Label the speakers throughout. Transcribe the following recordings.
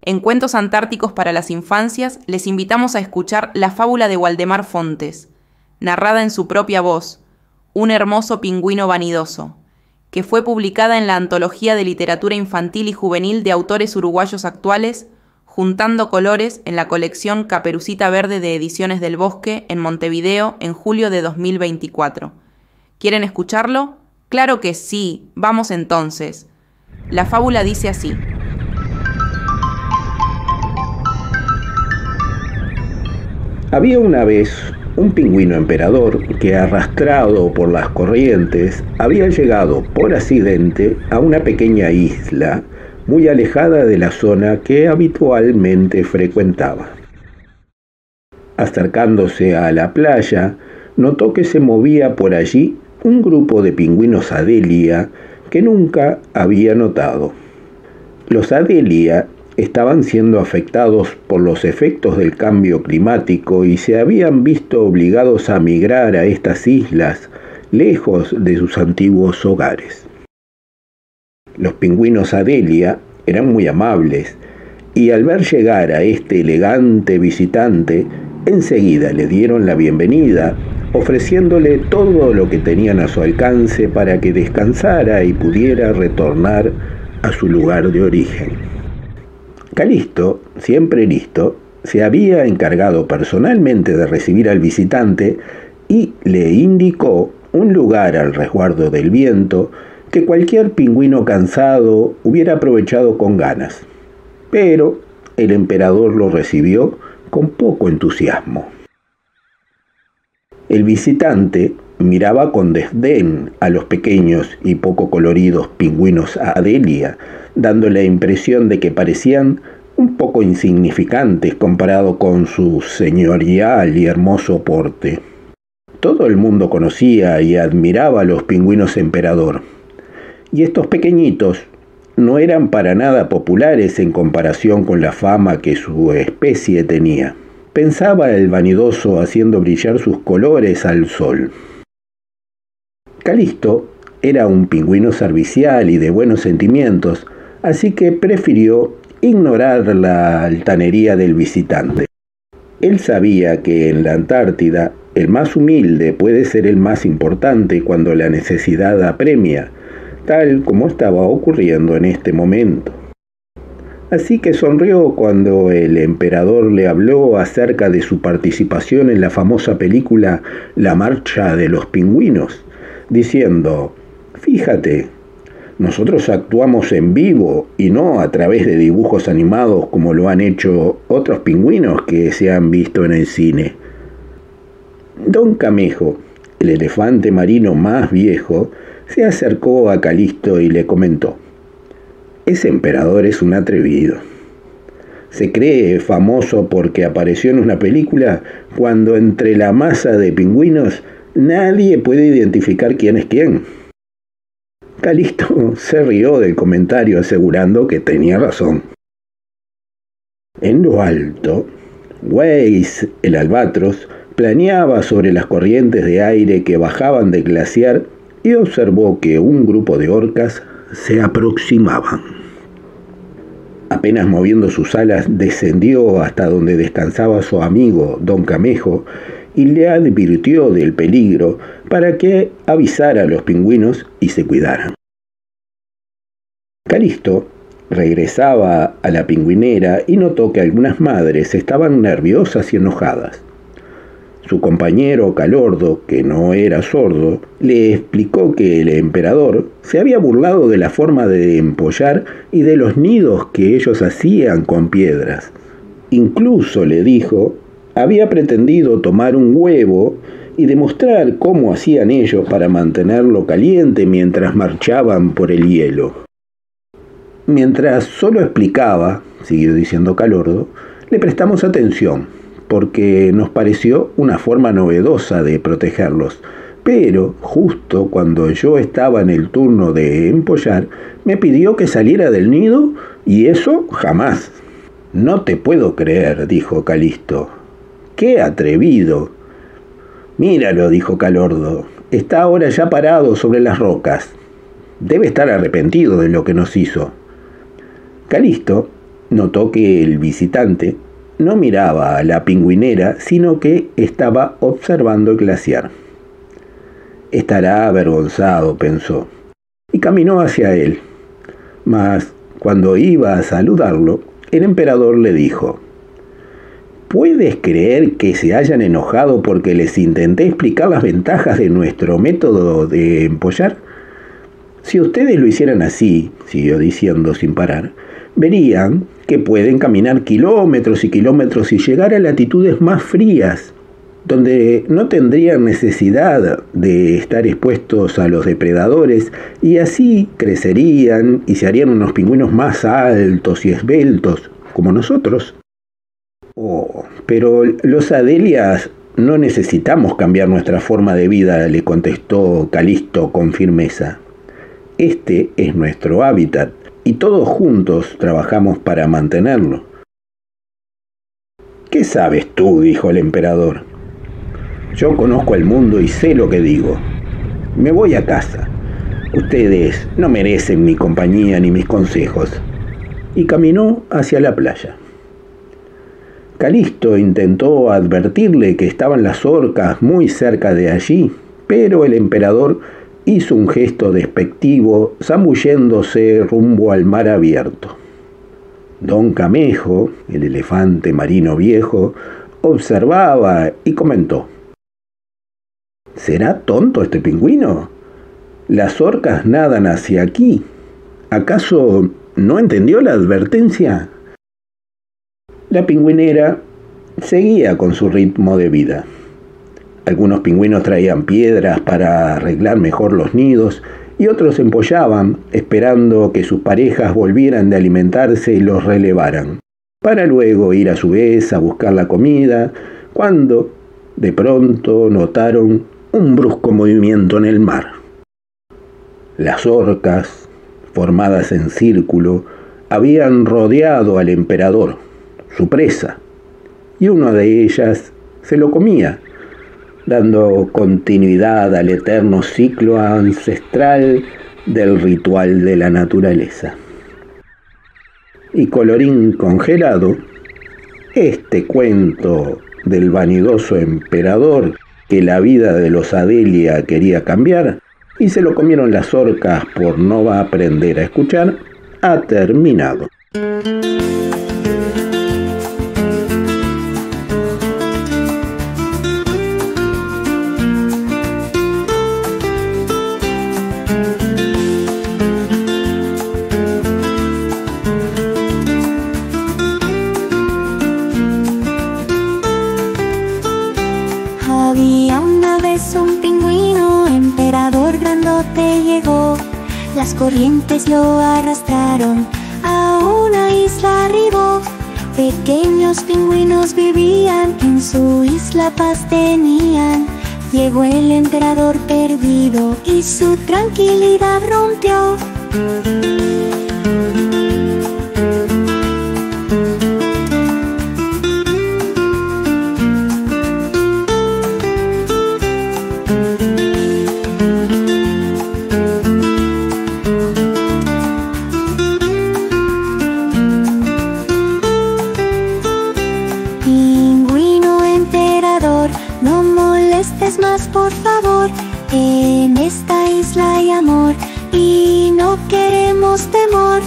Speaker 1: en Cuentos Antárticos para las Infancias les invitamos a escuchar la fábula de Waldemar Fontes, narrada en su propia voz, Un hermoso pingüino vanidoso, que fue publicada en la Antología de Literatura Infantil y Juvenil de Autores Uruguayos Actuales, Juntando Colores, en la colección Caperucita Verde de Ediciones del Bosque, en Montevideo, en julio de 2024. ¿Quieren escucharlo? ¡Claro que sí! Vamos entonces. La fábula dice así.
Speaker 2: Había una vez un pingüino emperador que, arrastrado por las corrientes, había llegado por accidente a una pequeña isla muy alejada de la zona que habitualmente frecuentaba. Acercándose a la playa, notó que se movía por allí un grupo de pingüinos Adelia que nunca había notado. Los Adelia estaban siendo afectados por los efectos del cambio climático y se habían visto obligados a migrar a estas islas, lejos de sus antiguos hogares. Los pingüinos Adelia eran muy amables y al ver llegar a este elegante visitante, enseguida le dieron la bienvenida, ofreciéndole todo lo que tenían a su alcance para que descansara y pudiera retornar a su lugar de origen. Calisto, siempre listo, se había encargado personalmente de recibir al visitante y le indicó un lugar al resguardo del viento que cualquier pingüino cansado hubiera aprovechado con ganas. Pero el emperador lo recibió con poco entusiasmo. El visitante miraba con desdén a los pequeños y poco coloridos pingüinos Adelia, dando la impresión de que parecían un poco insignificantes comparado con su señorial y hermoso porte. Todo el mundo conocía y admiraba a los pingüinos emperador, y estos pequeñitos no eran para nada populares en comparación con la fama que su especie tenía. Pensaba el vanidoso haciendo brillar sus colores al sol. Calisto era un pingüino servicial y de buenos sentimientos, así que prefirió ignorar la altanería del visitante. Él sabía que en la Antártida el más humilde puede ser el más importante cuando la necesidad apremia, tal como estaba ocurriendo en este momento. Así que sonrió cuando el emperador le habló acerca de su participación en la famosa película La Marcha de los Pingüinos, diciendo: «Fíjate, nosotros actuamos en vivo y no a través de dibujos animados como lo han hecho otros pingüinos que se han visto en el cine». Don Camejo, el elefante marino más viejo, se acercó a Calisto y le comentó: «Ese emperador es un atrevido. Se cree famoso porque apareció en una película cuando entre la masa de pingüinos nadie puede identificar quién es quién». Calisto se rió del comentario asegurando que tenía razón. En lo alto, Weiss, el albatros, planeaba sobre las corrientes de aire que bajaban del glaciar y observó que un grupo de orcas se aproximaban. Apenas moviendo sus alas, descendió hasta donde descansaba su amigo Don Camejo y le advirtió del peligro para que avisara a los pingüinos y se cuidaran. Calisto regresaba a la pingüinera y notó que algunas madres estaban nerviosas y enojadas. Su compañero Calordo, que no era sordo, le explicó que el emperador se había burlado de la forma de empollar y de los nidos que ellos hacían con piedras. Incluso, le dijo, había pretendido tomar un huevo y demostrar cómo hacían ellos para mantenerlo caliente mientras marchaban por el hielo. Mientras solo explicaba, siguió diciendo Calordo, le prestamos atención, porque nos pareció una forma novedosa de protegerlos. Pero justo cuando yo estaba en el turno de empollar, me pidió que saliera del nido y eso jamás. «No te puedo creer», dijo Calisto. «¡Qué atrevido!». «Míralo», dijo Calordo, «está ahora ya parado sobre las rocas. Debe estar arrepentido de lo que nos hizo». Calisto Notó que el visitante no miraba a la pingüinera, sino que estaba observando el glaciar. Estará avergonzado, pensó, y caminó hacia él. Mas cuando iba a saludarlo, el emperador le dijo: ¿puedes creer que se hayan enojado porque les intenté explicar las ventajas de nuestro método de empollar? Si ustedes lo hicieran así, siguió diciendo sin parar, verían que pueden caminar kilómetros y kilómetros y llegar a latitudes más frías, donde no tendrían necesidad de estar expuestos a los depredadores, y así crecerían y se harían unos pingüinos más altos y esbeltos, como nosotros. Oh, pero los Adelias no necesitamos cambiar nuestra forma de vida, le contestó Calisto con firmeza. Este es nuestro hábitat, y todos juntos trabajamos para mantenerlo. ¿Qué sabes tú?, dijo el emperador. Yo conozco el mundo y sé lo que digo. Me voy a casa. Ustedes no merecen mi compañía ni mis consejos. Y caminó hacia la playa. Calisto intentó advertirle que estaban las orcas muy cerca de allí, pero el emperador hizo un gesto despectivo, zambulléndose rumbo al mar abierto. Don Camejo, el elefante marino viejo, observaba y comentó: ¿será tonto este pingüino? Las orcas nadan hacia aquí. ¿Acaso no entendió la advertencia? La pingüinera seguía con su ritmo de vida. Algunos pingüinos traían piedras para arreglar mejor los nidos y otros empollaban, esperando que sus parejas volvieran de alimentarse y los relevaran, para luego ir a su vez a buscar la comida, cuando de pronto notaron un brusco movimiento en el mar. Las orcas, formadas en círculo, habían rodeado al emperador, su presa, y una de ellas se lo comía, dando continuidad al eterno ciclo ancestral del ritual de la naturaleza. Y colorín congelado, este cuento del vanidoso emperador que la vida de los Adelia quería cambiar y se lo comieron las orcas por no aprender a escuchar, ha terminado.
Speaker 3: Había una vez un pingüino, emperador grandote llegó. Las corrientes lo arrastraron, a una isla arribó. Pequeños pingüinos vivían, en su isla paz tenían. Llegó el emperador perdido y su tranquilidad rompió. No molestes más, por favor. En esta isla hay amor y no queremos temor.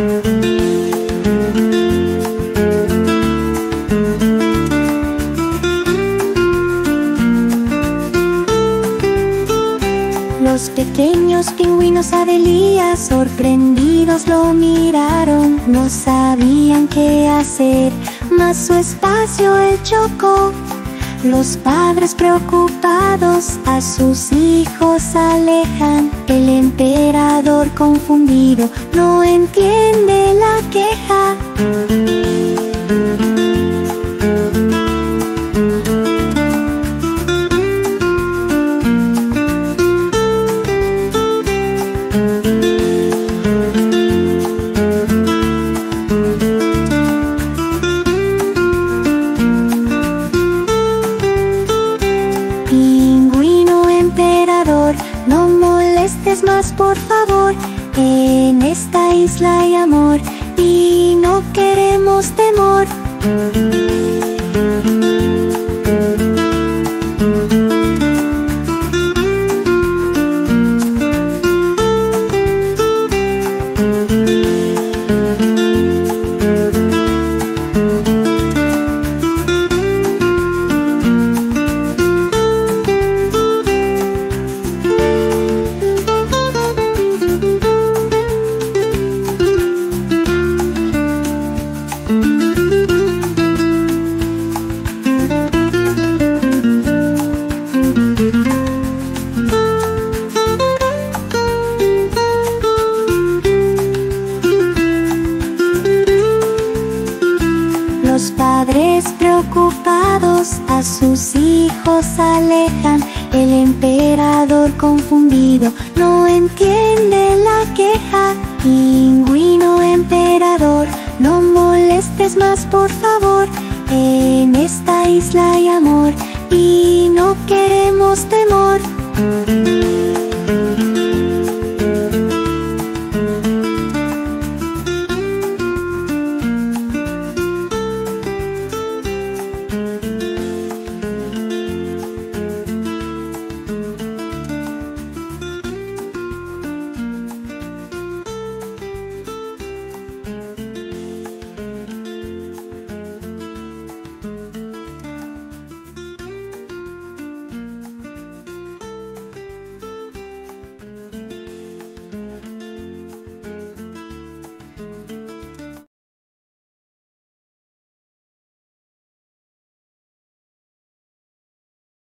Speaker 3: Los pequeños pingüinos Adelia sorprendidos lo miraron. No sabían qué hacer, mas su espacio él chocó. Los padres preocupados a sus hijos alejan. El emperador confundido no entiende la queja. No molestes más, por favor. En esta isla hay amor y no queremos queremos temor. Los padres preocupados a sus hijos alejan. El emperador confundido no entiende la queja. Pingüino emperador, no molestes más por favor. En esta isla hay amor y no queremos temor.